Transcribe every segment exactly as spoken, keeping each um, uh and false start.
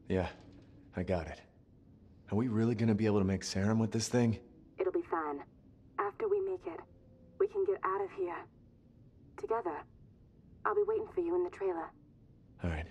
Yeah, I got it. Are we really gonna be able to make serum with this thing? It'll be fine. After we make it, we can get out of here. Together. I'll be waiting for you in the trailer. All right.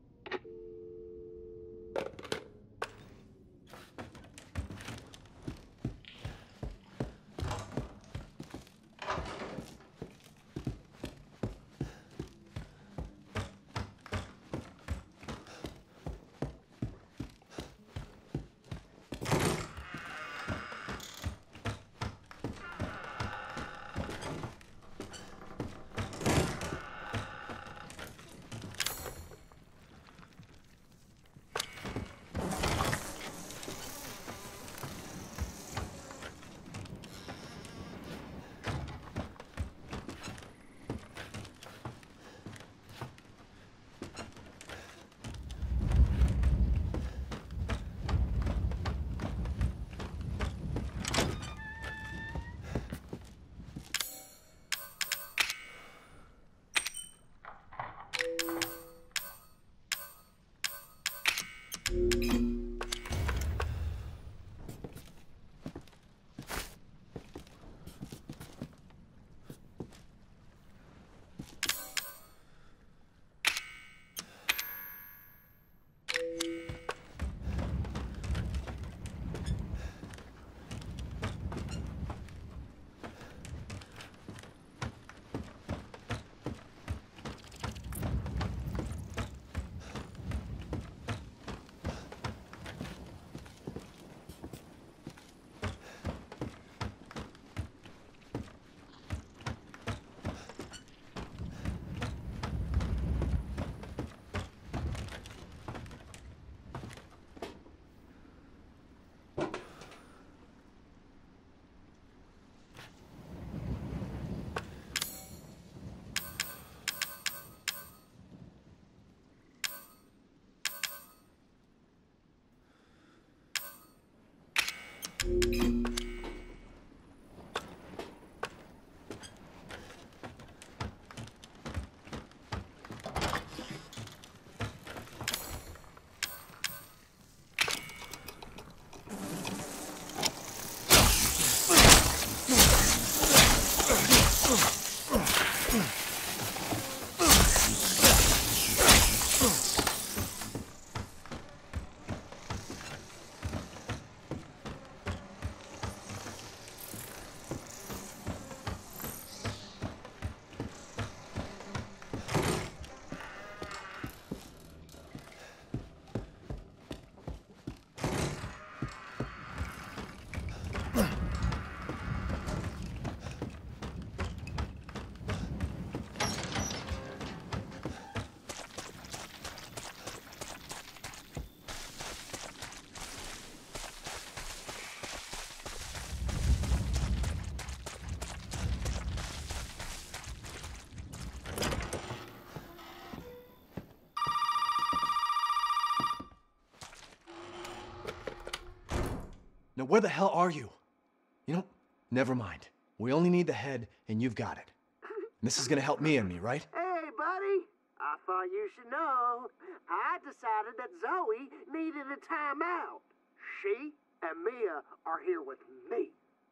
Now, where the hell are you? You know, never mind. We only need the head, and you've got it. And this is gonna help me and me, right? Hey, buddy. I thought you should know. I decided that Zoe needed a timeout. She and Mia are here with me.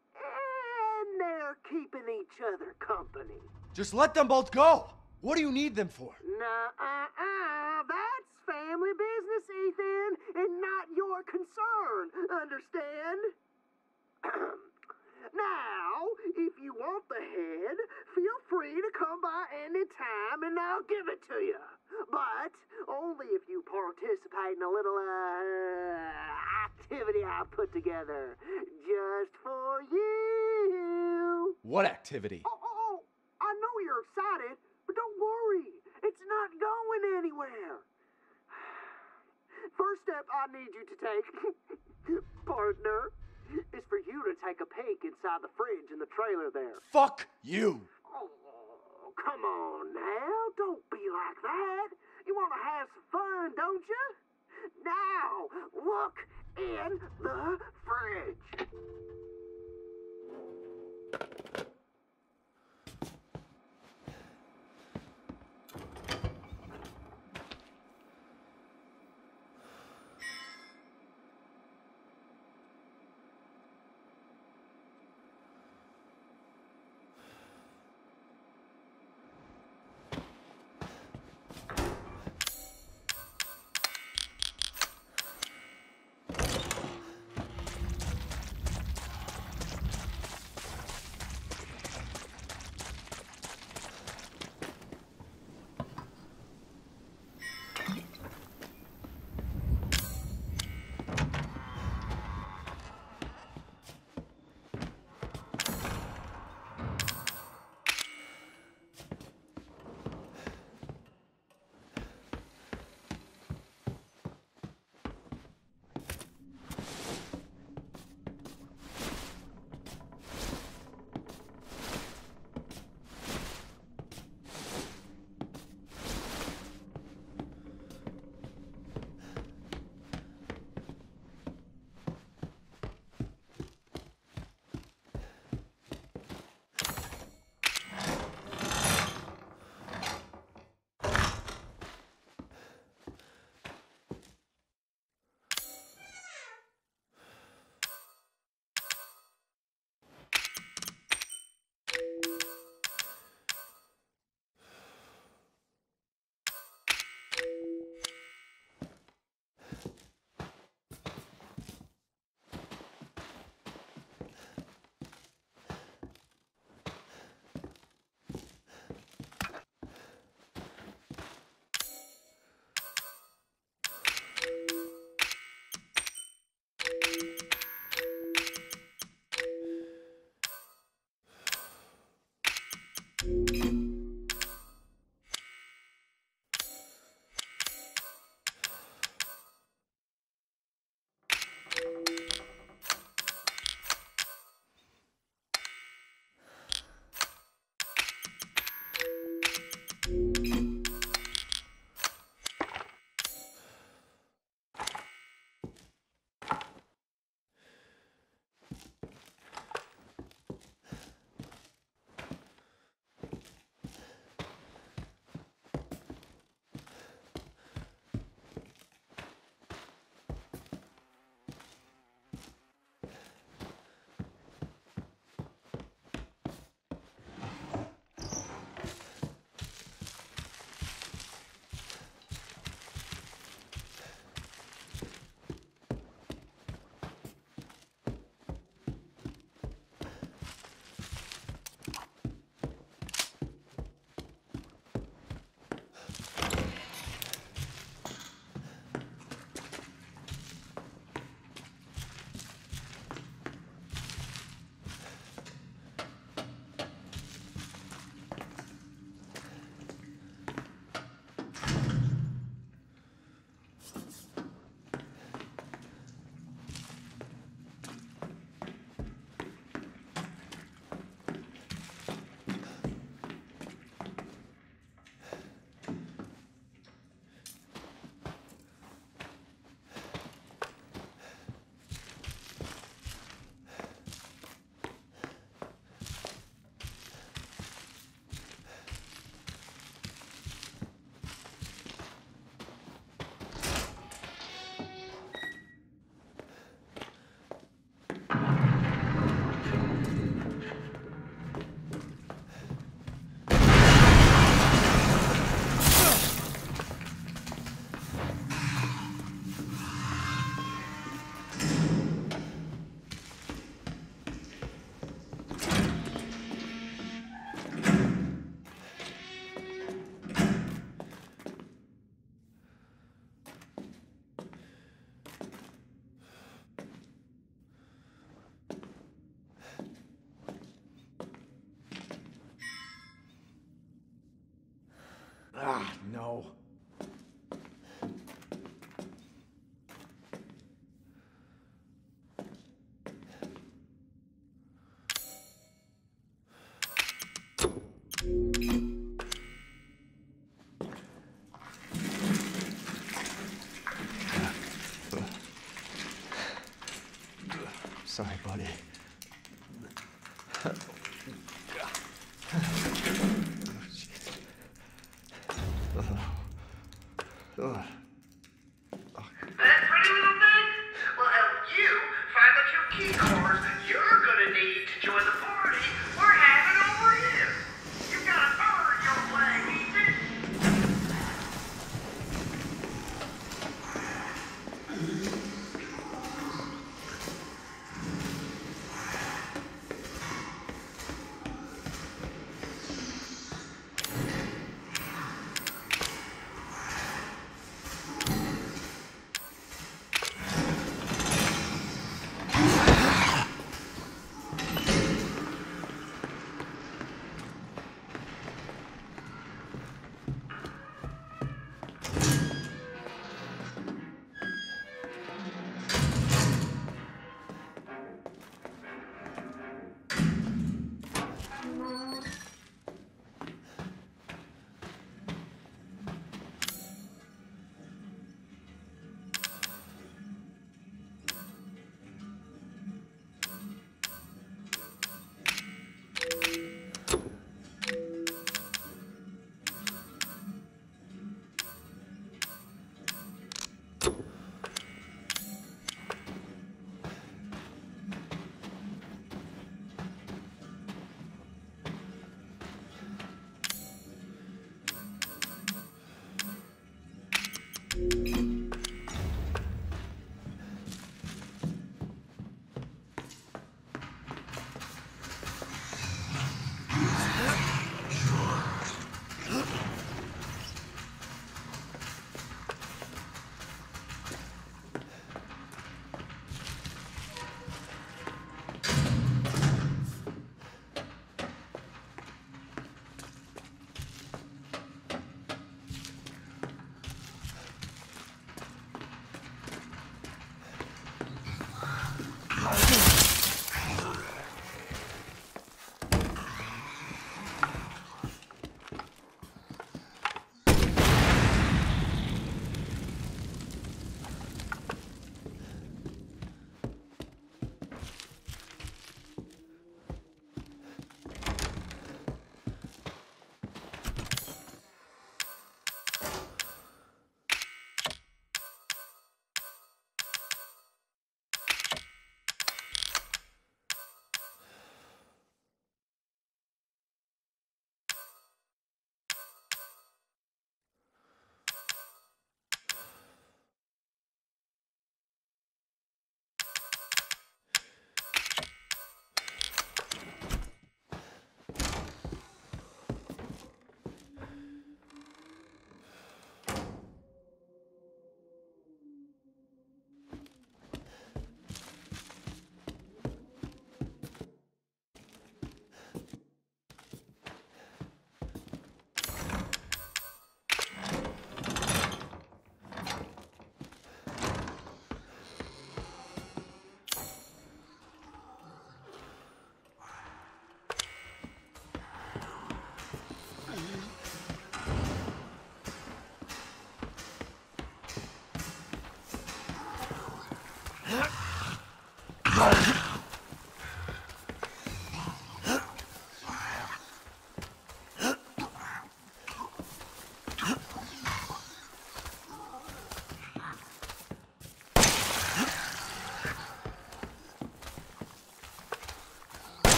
And they're keeping each other company. Just let them both go! What do you need them for? Nuh-uh-uh. That's family business, Ethan, and not your concern. Understand? Now, if you want the head, feel free to come by any time and I'll give it to you. But only if you participate in a little, uh, activity I put together. Just for you. What activity? Oh, oh, oh, I know you're excited, but don't worry. It's not going anywhere. First step I need you to take, partner, is for you to take a peek inside the fridge in the trailer there. Fuck you! Oh, come on now. Don't be like that. You want to have some fun, don't you? Now, look in the fridge. Ah, no. Sorry, buddy. Ugh. That pretty little thing will help you find the two key cards you're gonna need to join the party we're having over here. You gotta earn your flag, Ethan.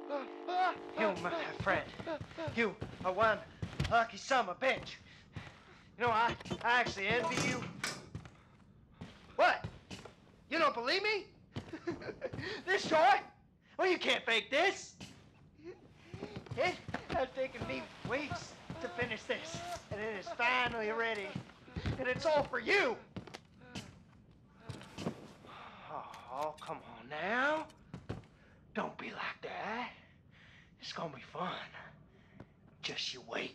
You, my friend, you are one lucky son of a bitch. You know, I, I actually envy you. What? You don't believe me? This toy? Well, you can't fake this. It has taken me weeks to finish this, and it is finally ready. And it's all for you. Oh, come on now. Don't be like that. It's gonna be fun. Just you wait.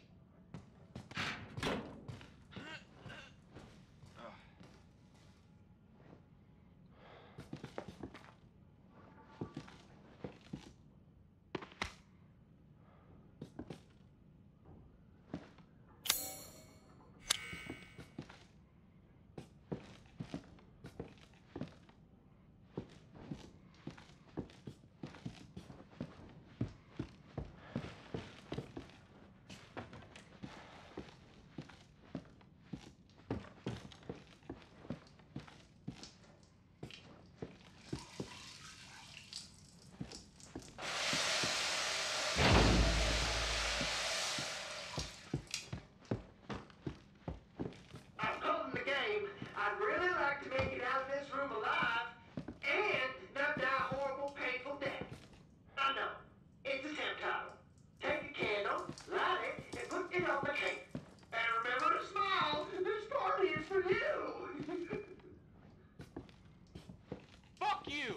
I'd really like to make it out of this room alive and not die a horrible, painful death. I know, it's a temp title. Take a candle, light it, and put it on the cake. And remember to smile. This party is for you. Fuck you!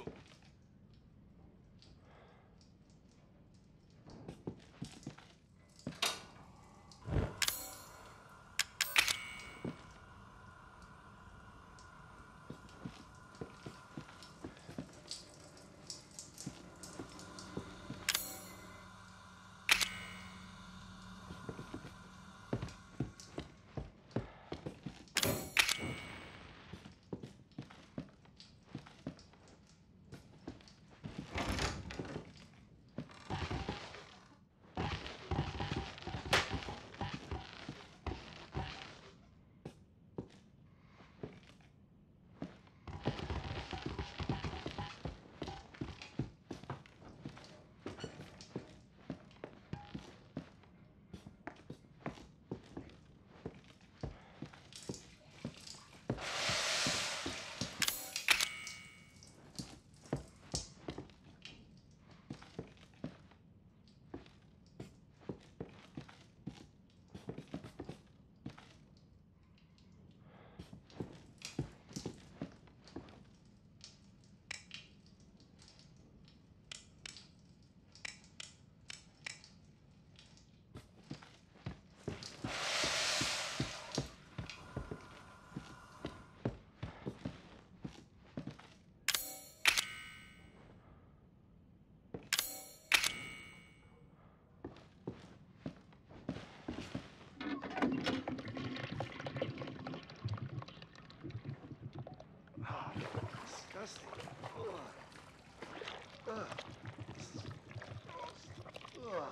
Disgusting. Ugh. Ugh. This is gross. Ugh.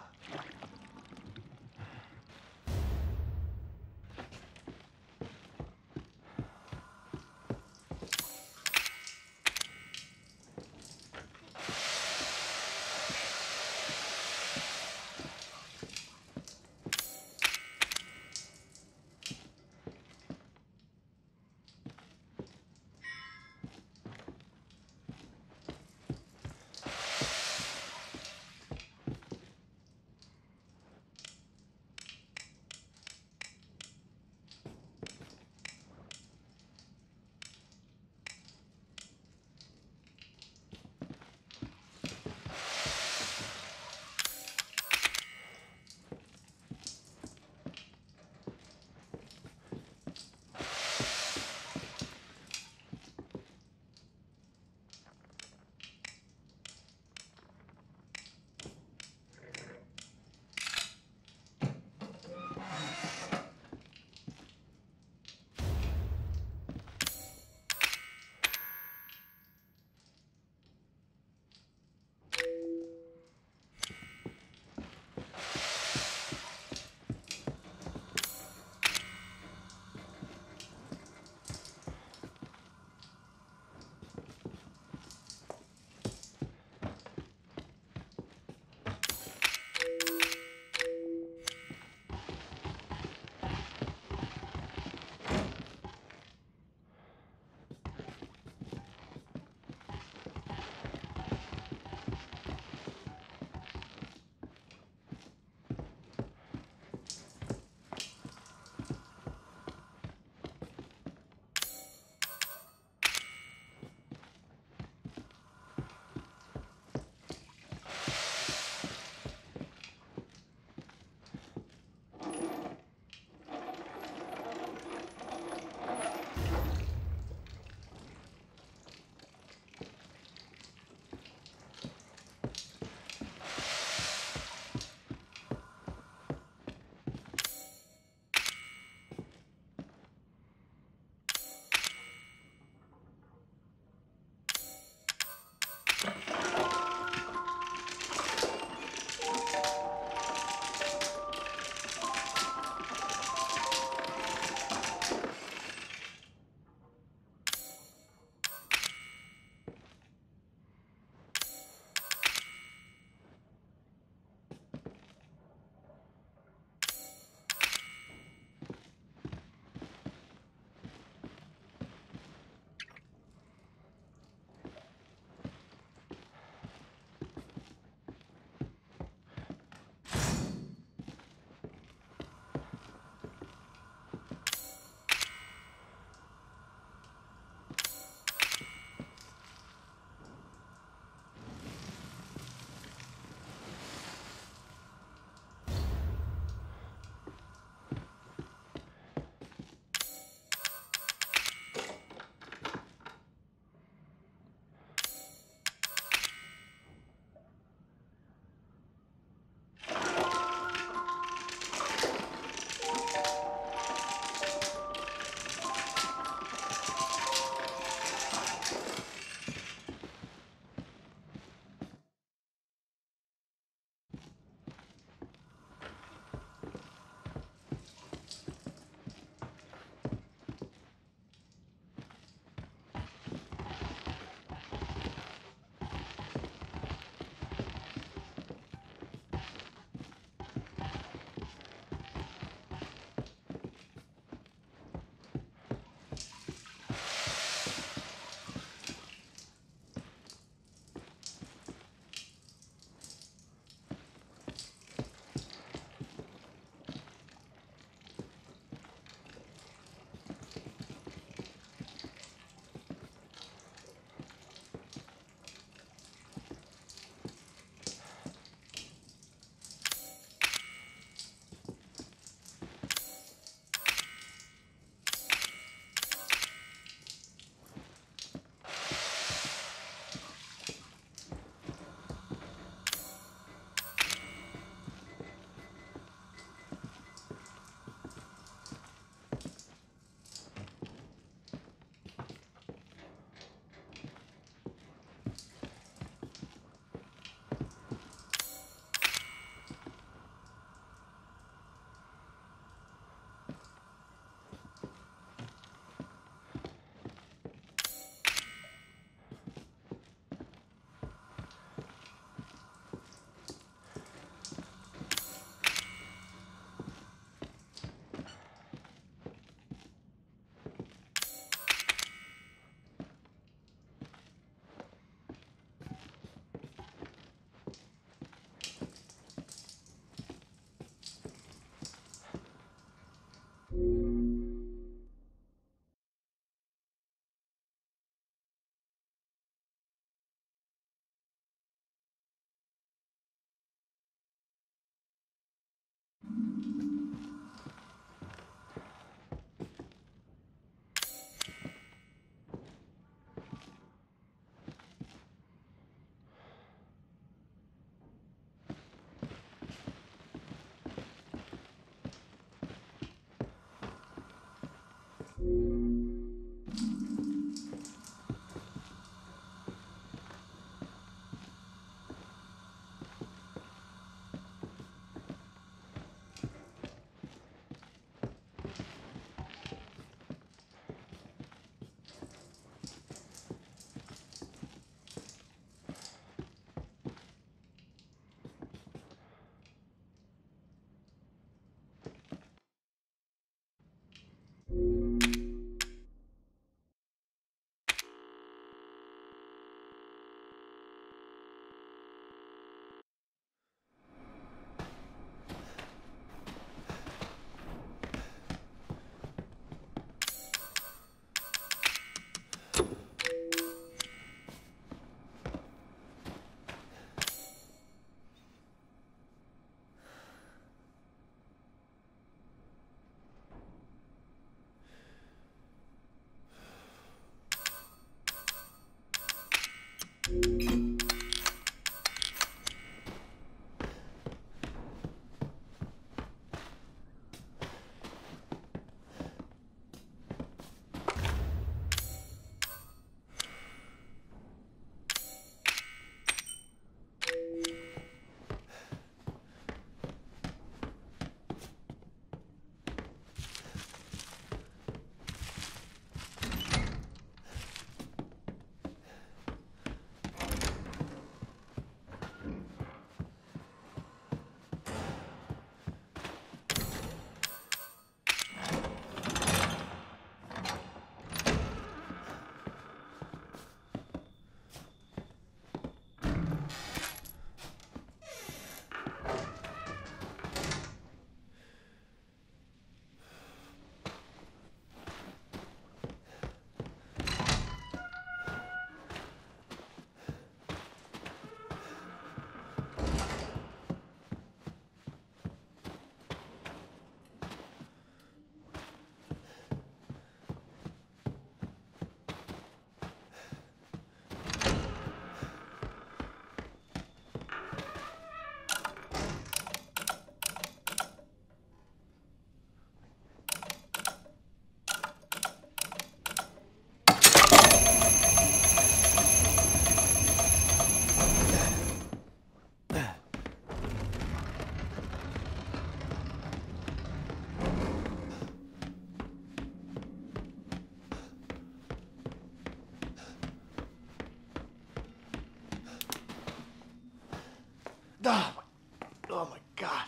Oh my, oh my God.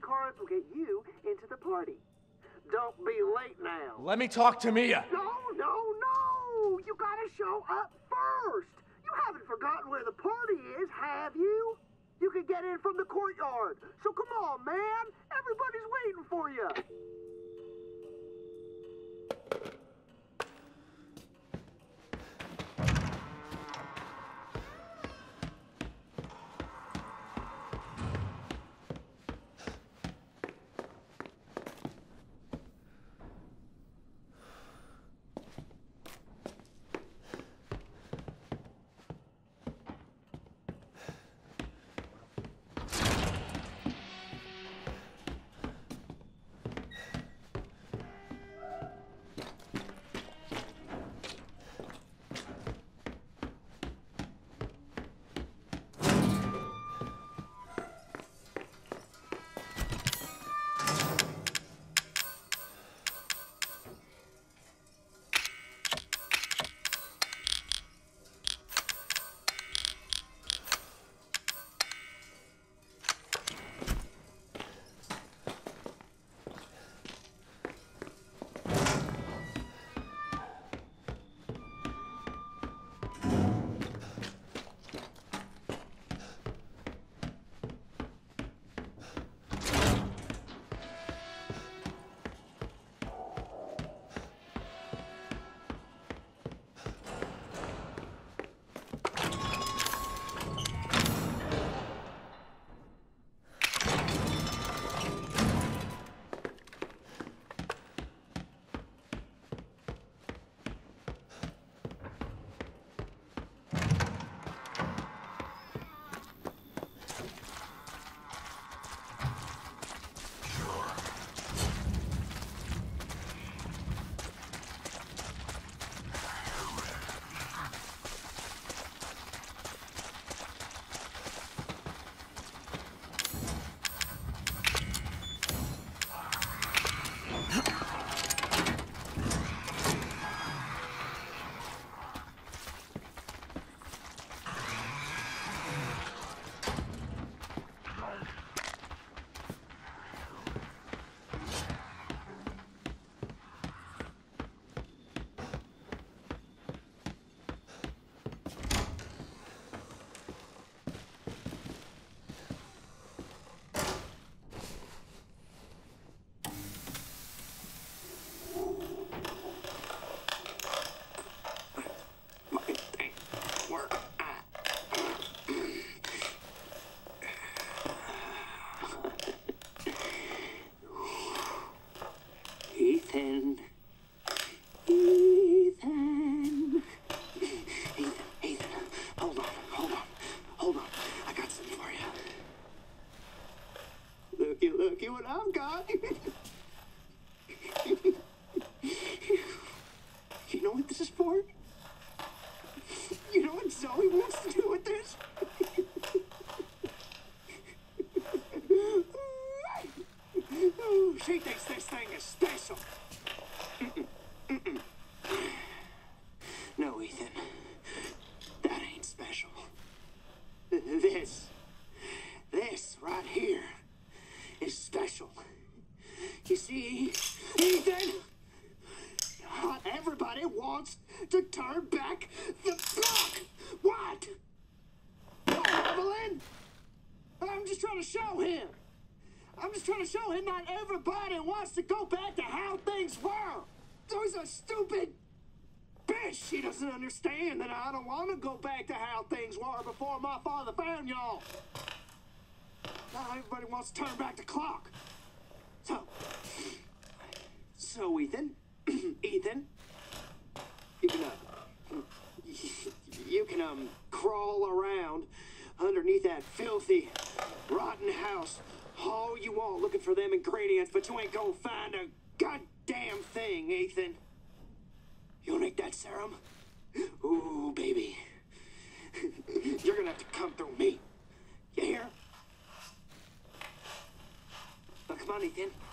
cards will get you into the party. Don't be late now. Let me talk to Mia. No, no, no! You gotta show up first! You haven't forgotten where the party is, have you? You can get in from the courtyard. So come on, man! Everybody's waiting for you! Ethan. Ethan. Ethan, Ethan. Hold on, hold on, hold on. I got something for you. Looky, looky what I've got. You know what this is for? You know what Zoe wants to do with this? She thinks this thing is special. Mm-mm. Mm-mm. No, Ethan. That ain't special. This, this right here is special. You see, Ethan, not everybody wants to turn back the clock. What? Oh, Evelyn, I'm just trying to show him. I'm just trying to show him not everybody wants to go back to how things were. So he's a stupid bitch. She doesn't understand that I don't want to go back to how things were before my father found y'all. Not everybody wants to turn back the clock. So, so Ethan, Ethan, you can, uh, you can, um, crawl around underneath that filthy, rotten house all you want looking for them ingredients, but you ain't gonna find a goddamn thing, Ethan. You'll make that serum? Ooh, baby. You're gonna have to come through me. You hear? Now, come on, Ethan.